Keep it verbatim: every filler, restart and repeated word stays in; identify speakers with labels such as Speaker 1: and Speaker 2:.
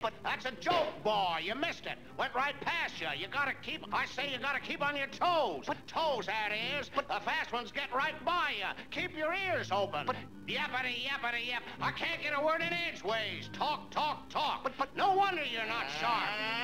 Speaker 1: But that's a joke, boy. You missed it. Went right past you. You gotta keep, I say you gotta keep on your toes. But toes, that is. But the fast ones get right by you. Keep your ears open. But yappity, yappity, yap. I can't get a word in edgeways. Talk, talk, talk. But, but no wonder you're not sharp.